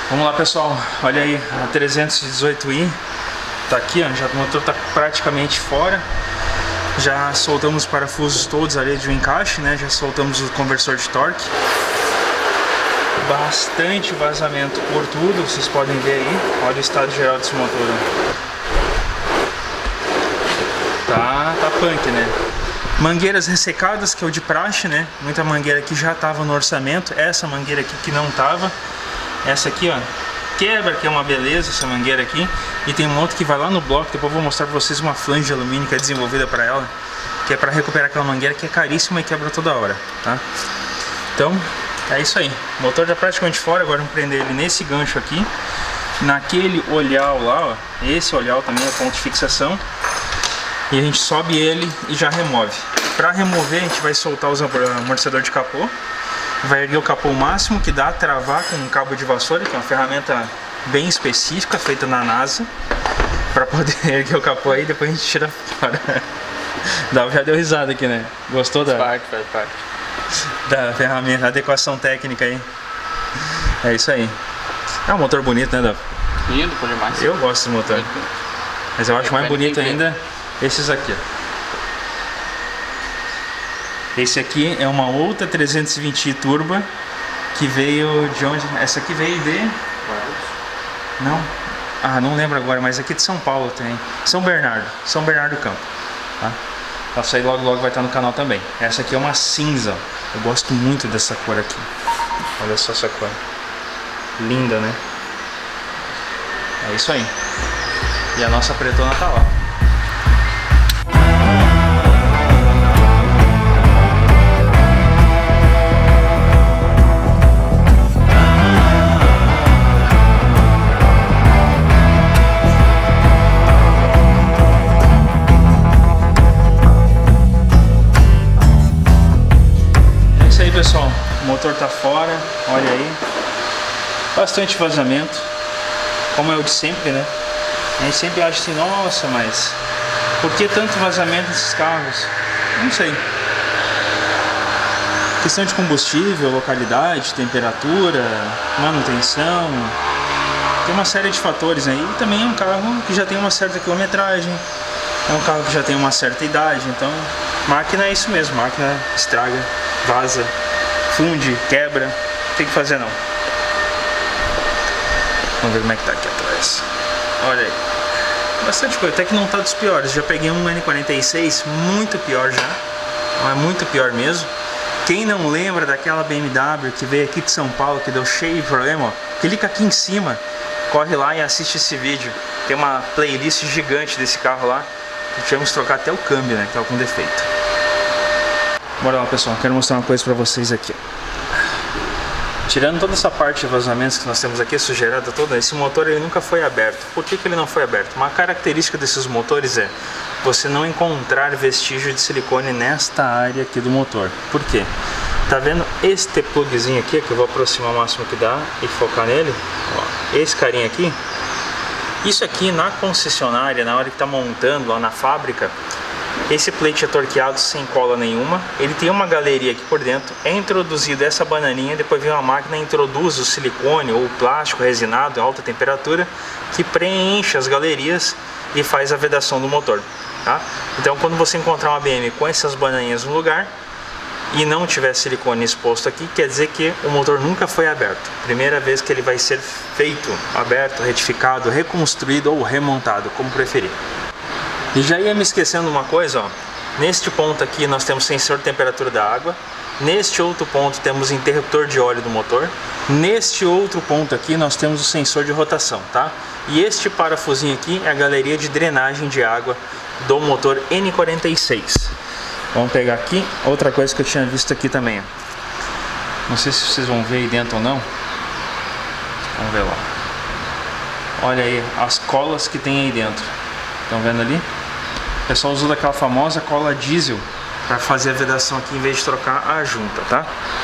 Vamos lá, pessoal, olha aí, a 318i tá aqui, ó, já, o motor tá praticamente fora. Já soltamos os parafusos todos ali de um encaixe, né? Já soltamos o conversor de torque. Bastante vazamento por tudo, vocês podem ver aí. Olha o estado geral desse motor. Tá punk, né? Mangueiras ressecadas, que é o de praxe, né? Muita mangueira aqui já tava no orçamento. Essa mangueira aqui que não tava. Essa aqui, ó, quebra, que é uma beleza essa mangueira aqui. E tem um outro que vai lá no bloco. Depois eu vou mostrar pra vocês uma flange de alumínio que é desenvolvida para ela, que é para recuperar aquela mangueira que é caríssima e quebra toda hora, tá? Então é isso aí, o motor já praticamente fora. Agora vamos prender ele nesse gancho aqui, naquele olhal lá, ó. Esse olhal também é ponto de fixação. E a gente sobe ele e já remove. Para remover, a gente vai soltar os amortecedor de capô. Vai erguer o capô o máximo que dá, travar com um cabo de vassoura, que é uma ferramenta bem específica, feita na NASA, para poder erguer o capô aí. Depois a gente tira fora. Dava já deu risada aqui, né? Gostou da... faz parte. Da ferramenta, adequação técnica aí. É isso aí. É um motor bonito, né, Davi? Lindo, por demais. Eu gosto desse motor. Mas eu acho mais bonito ainda esses aqui, ó. Esse aqui é uma outra 320i turbo que veio de onde? Essa aqui veio de... Não? Ah, não lembro agora, mas aqui de São Paulo tem. São Bernardo do Campo, tá? Essa aí logo vai estar no canal também. Essa aqui é uma cinza. Eu gosto muito dessa cor aqui. Olha só essa cor. Linda, né? É isso aí. E a nossa pretona tá lá. Pessoal, o motor tá fora, olha aí, bastante vazamento, como é o de sempre, né? A gente sempre acha assim, nossa, mas por que tanto vazamento nesses carros? Não sei. Questão de combustível, localidade, temperatura, manutenção, tem uma série de fatores aí. E também é um carro que já tem uma certa quilometragem, é um carro que já tem uma certa idade, então máquina é isso mesmo, máquina estraga, vaza, funde, quebra, não tem que fazer não. Vamos ver como é que tá aqui atrás. Olha aí, bastante coisa, até que não tá dos piores. Já peguei um N46 muito pior já, é muito pior mesmo. Quem não lembra daquela BMW que veio aqui de São Paulo, que deu cheio de problema, ó, clica aqui em cima, corre lá e assiste esse vídeo. Tem uma playlist gigante desse carro lá. Tivemos que trocar até o câmbio, né, que tava com defeito. Bora lá, pessoal, quero mostrar uma coisa pra vocês aqui. Tirando toda essa parte de vazamentos que nós temos aqui, sujeirada toda, esse motor ele nunca foi aberto. Por que ele não foi aberto? Uma característica desses motores é você não encontrar vestígio de silicone nesta área aqui do motor. Por quê? Tá vendo este plugzinho aqui, que eu vou aproximar o máximo que dá e focar nele? Ó, esse carinha aqui. Isso aqui na concessionária, na hora que tá montando lá na fábrica, esse plate é torqueado sem cola nenhuma. Ele tem uma galeria aqui por dentro. É introduzido essa bananinha, depois vem uma máquina e introduz o silicone ou o plástico resinado em alta temperatura, que preenche as galerias e faz a vedação do motor, tá? Então quando você encontrar uma BM com essas bananinhas no lugar e não tiver silicone exposto aqui, quer dizer que o motor nunca foi aberto. Primeira vez que ele vai ser feito, aberto, retificado, reconstruído ou remontado, como preferir. E já ia me esquecendo uma coisa, ó. Neste ponto aqui nós temos sensor de temperatura da água. Neste outro ponto temos interruptor de óleo do motor. Neste outro ponto aqui nós temos o sensor de rotação, tá? E este parafusinho aqui é a galeria de drenagem de água do motor N46. Vamos pegar aqui outra coisa que eu tinha visto aqui também, ó. Não sei se vocês vão ver aí dentro ou não. Vamos ver lá. Olha aí as colas que tem aí dentro. Estão vendo ali? O pessoal usa aquela famosa cola diesel para fazer a vedação aqui em vez de trocar a junta, tá?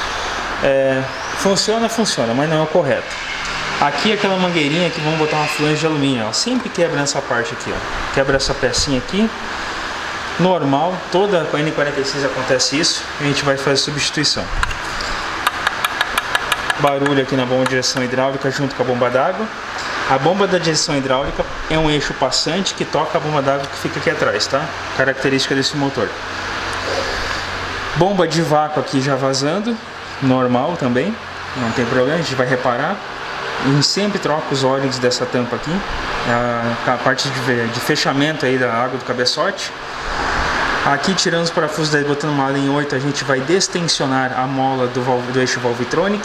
Funciona, mas não é o correto. Aqui aquela mangueirinha que vamos botar uma flange de alumínio, ó, sempre quebra nessa parte aqui, ó. Quebra essa pecinha aqui. Normal, toda com a N46 acontece isso. A gente vai fazer substituição. barulho aqui na bomba de direção hidráulica junto com a bomba d'água. A bomba da direção hidráulica é um eixo passante que toca a bomba d'água que fica aqui atrás, tá? Característica desse motor. Bomba de vácuo aqui já vazando, normal também, não tem problema, a gente vai reparar. A gente sempre troca os óleos dessa tampa aqui, a parte de fechamento aí da água do cabeçote. Aqui, tirando os parafusos, daí botando uma linha 8, a gente vai destensionar a mola do eixo Valvetronic.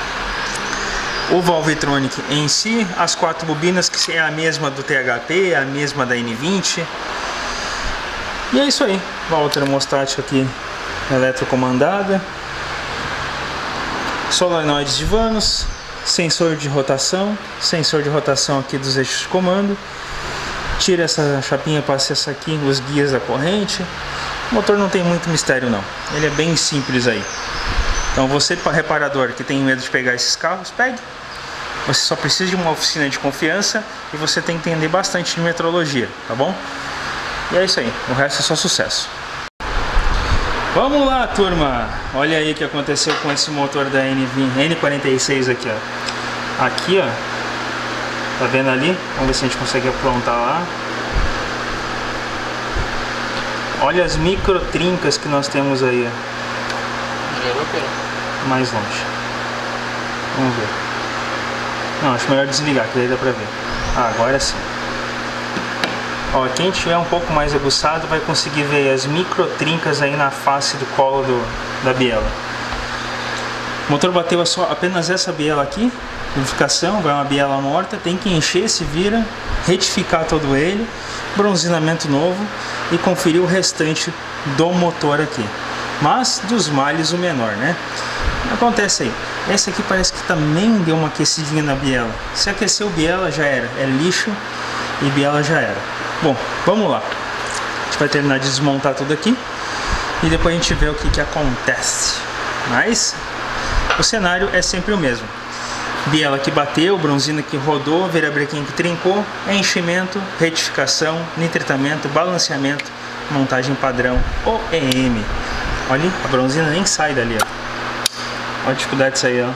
O Valvetronic em si, as 4 bobinas, que é a mesma do THP, a mesma da N20. E é isso aí, válvula termostática aqui eletrocomandada. Solenoides de vanos, sensor de rotação aqui dos eixos de comando. Tira essa chapinha para acessar aqui os guias da corrente. O motor não tem muito mistério não, ele é bem simples aí. Então você, reparador que tem medo de pegar esses carros, pegue. Você só precisa de uma oficina de confiança e você tem que entender bastante de metrologia, tá bom? E é isso aí, o resto é só sucesso. Vamos lá, turma! Olha aí o que aconteceu com esse motor da N46 aqui, ó. Aqui, ó, tá vendo ali? Vamos ver se a gente consegue aprontar lá. Olha as micro trincas que nós temos aí, ó. Mais longe. Vamos ver. Não, acho melhor desligar, que daí dá pra ver. Ah, agora sim. Ó, quem tiver um pouco mais aguçado vai conseguir ver as micro trincas aí na face do colo da biela. O motor bateu apenas essa biela aqui, lubrificação, vai uma biela morta, tem que encher esse vira, retificar todo ele, bronzinamento novo e conferir o restante do motor aqui. Mas dos males o menor, né? Acontece aí. Essa aqui parece que também deu uma aquecidinha na biela. Se aqueceu biela já era, é lixo e biela já era. Bom, vamos lá. A gente vai terminar de desmontar tudo aqui e depois a gente vê o que acontece. Mas o cenário é sempre o mesmo. Biela que bateu, bronzina que rodou, virabrequim que trincou, enchimento, retificação, nitritamento, balanceamento, montagem padrão OEM. Olha, a bronzina nem sai dali, ó. Olha a dificuldade disso aí, ó.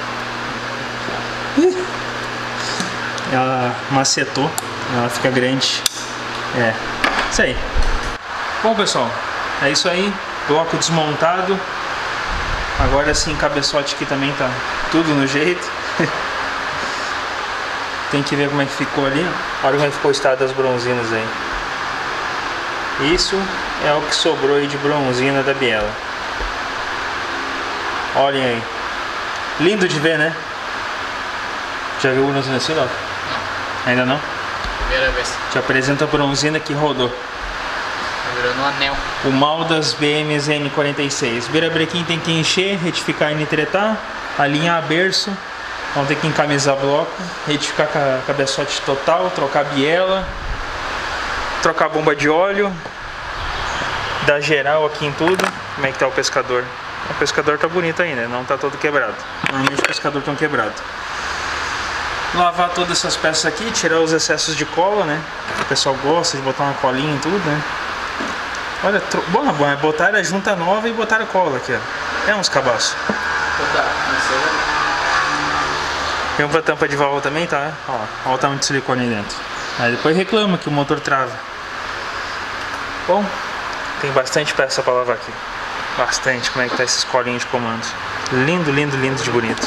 Ela macetou, ela fica grande. É, isso aí. Bom, pessoal, é isso aí. Bloco desmontado. Agora sim, cabeçote aqui também tá tudo no jeito. Tem que ver como é que ficou ali. Olha como é que ficou o estado das bronzinas aí. Isso é o que sobrou aí de bronzina da biela. Olhem aí. Lindo de ver, né? Já viu bronzina assim, não? Ainda não? Primeira vez. Te apresenta a bronzina que rodou. Tá virando um anel. O mal das BMs N46. Virabrequim tem que encher, retificar e nitretar. Alinhar berço. Vamos ter que encamisar bloco. Retificar cabeçote total. Trocar biela. Trocar bomba de óleo. Dar geral aqui em tudo. Como é que tá o pescador? O pescador tá bonito ainda, não tá todo quebrado. Normalmente os pescadores estão quebrados. Lavar todas essas peças aqui, tirar os excessos de cola, né? O pessoal gosta de botar uma colinha em tudo, né? Olha, bom, é botar a junta nova e botar a cola aqui, ó. É uns cabaços. Tem uma tampa de válvula também, tá? Ó, olha o tamanho de silicone aí dentro. Aí depois reclama que o motor trava. Bom, tem bastante peça para lavar aqui. Bastante, como é que tá esses colinhos de comandos. Lindo, lindo, lindo de bonito.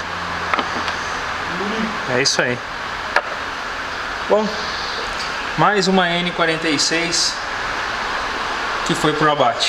É isso aí. Bom, mais uma N46 que foi pro abate.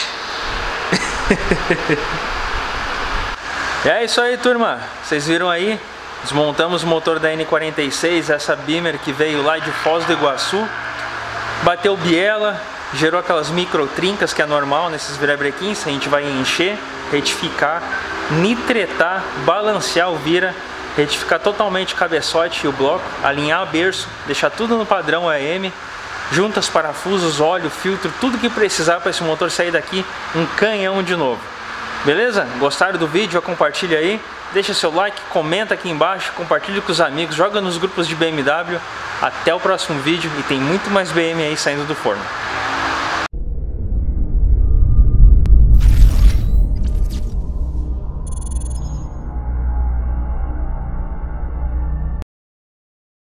É isso aí, turma. Vocês viram aí? Desmontamos o motor da N46, essa Beamer que veio lá de Foz do Iguaçu. Bateu biela, gerou aquelas micro trincas que é normal nesses virabrequins. A gente vai encher, retificar, nitretar, balancear o vira, retificar totalmente o cabeçote e o bloco, alinhar o berço, deixar tudo no padrão AM, juntas, parafusos, óleo, filtro, tudo que precisar para esse motor sair daqui um canhão de novo. Beleza? Gostaram do vídeo? Compartilha aí, deixa seu like, comenta aqui embaixo, compartilha com os amigos, joga nos grupos de BMW. Até o próximo vídeo e tem muito mais BM aí saindo do forno.